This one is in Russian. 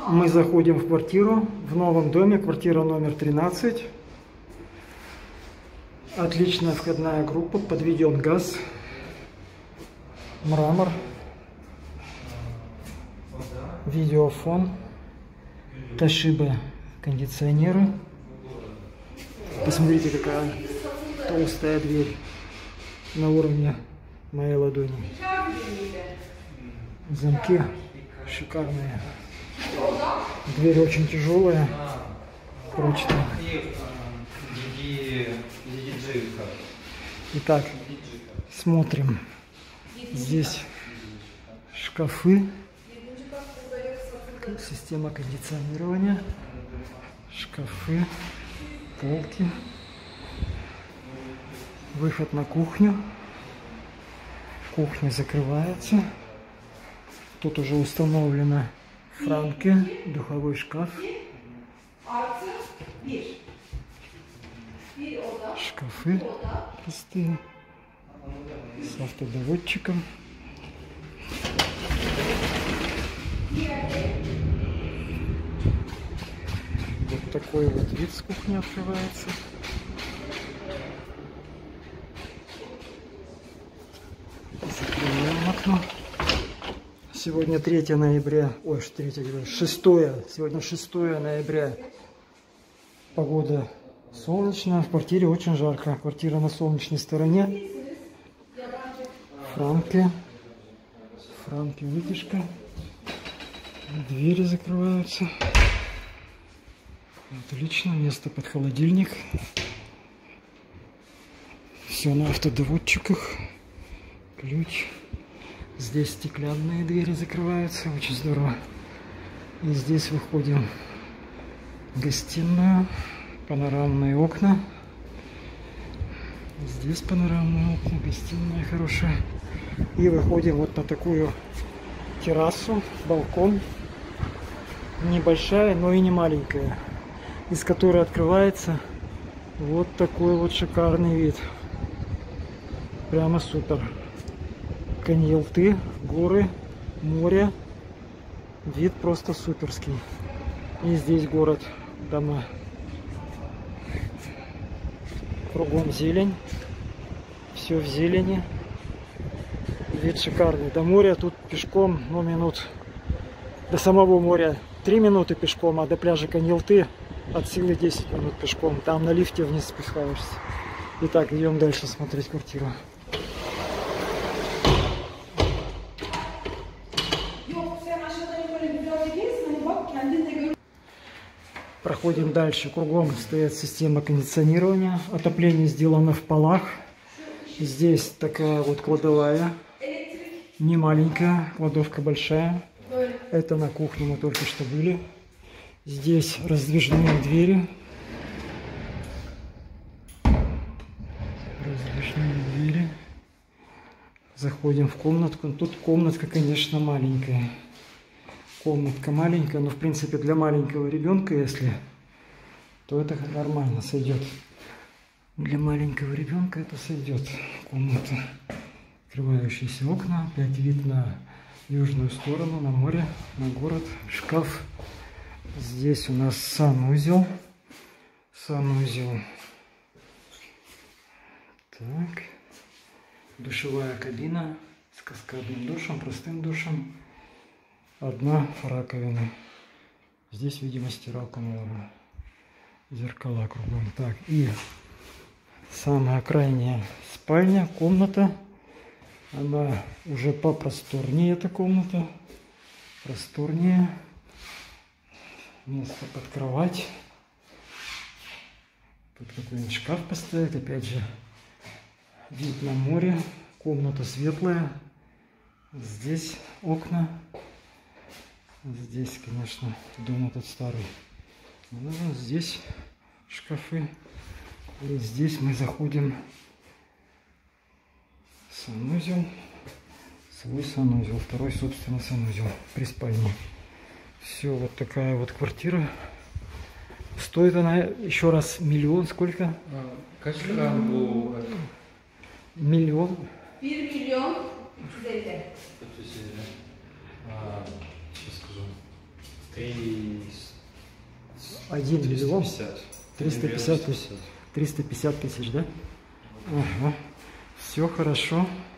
Мы заходим в квартиру, в новом доме, квартира номер 13. Отличная входная группа, подведен газ, мрамор, видеофон, Toshiba кондиционеры. Посмотрите, какая толстая дверь на уровне моей ладони. Замки шикарные. Дверь очень тяжелая, прочная. Итак, смотрим. Здесь шкафы, система кондиционирования, шкафы, полки, выход на кухню. Кухня закрывается. Тут уже установлена франки, духовой шкаф, шкафы простые с автодоводчиком. Вот такой вот вид с кухни открывается. Закрываем окно. Сегодня 3 ноября, ой, 6, сегодня 6 ноября. Погода солнечная, в квартире очень жарко. Квартира на солнечной стороне. Франки, вытяжка. Двери закрываются. Отлично, место под холодильник. Все на автодоводчиках. Ключ. Здесь стеклянные двери закрываются, очень здорово. И здесь выходим в гостиную, панорамные окна. Здесь панорамные окна, гостиная хорошая. И выходим вот на такую террасу, балкон. Небольшая, но и не маленькая, из которой открывается вот такой вот шикарный вид. Прямо супер. Каньелты, горы, море. Вид просто суперский. И здесь город, дома. Кругом зелень. Все в зелени. Вид шикарный. До моря тут пешком, ну, минут. До самого моря 3 минуты пешком, а до пляжа Каньелты от силы 10 минут пешком. Там на лифте вниз спускаешься. Итак, идем дальше смотреть квартиру. Проходим дальше. Кругом стоит система кондиционирования. Отопление сделано в полах. Здесь такая вот кладовая. Не маленькая, кладовка большая. Это на кухне мы только что были. Здесь раздвижные двери. Раздвижные двери. Заходим в комнатку. Тут комнатка, конечно, маленькая. Комнатка маленькая, но в принципе для маленького ребенка, если, то это нормально сойдет. Для маленького ребенка это сойдет. Комната. Открывающиеся окна. Опять вид на южную сторону, на море, на город. Шкаф. Здесь у нас санузел. Санузел. Так. Душевая кабина с каскадным душем, простым душем. Одна раковина. Здесь, видимо, стиралка, наверное. Зеркала кругом. Так, и самая крайняя спальня, комната. Она уже попросторнее, эта комната. Просторнее. Место под кровать. Тут какой-нибудь шкаф поставить. Опять же, вид на море. Комната светлая. Здесь окна. Здесь, конечно, дом этот старый. Ну, здесь шкафы. И здесь мы заходим в санузел. Свой санузел. Второй, собственно, санузел при спальне. Все, вот такая вот квартира. Стоит она, еще раз, миллион. Сколько? Миллион. 1 миллион 350. Сейчас скажу. 1 миллион? 350. 350 тысяч, да? Ага. Все хорошо.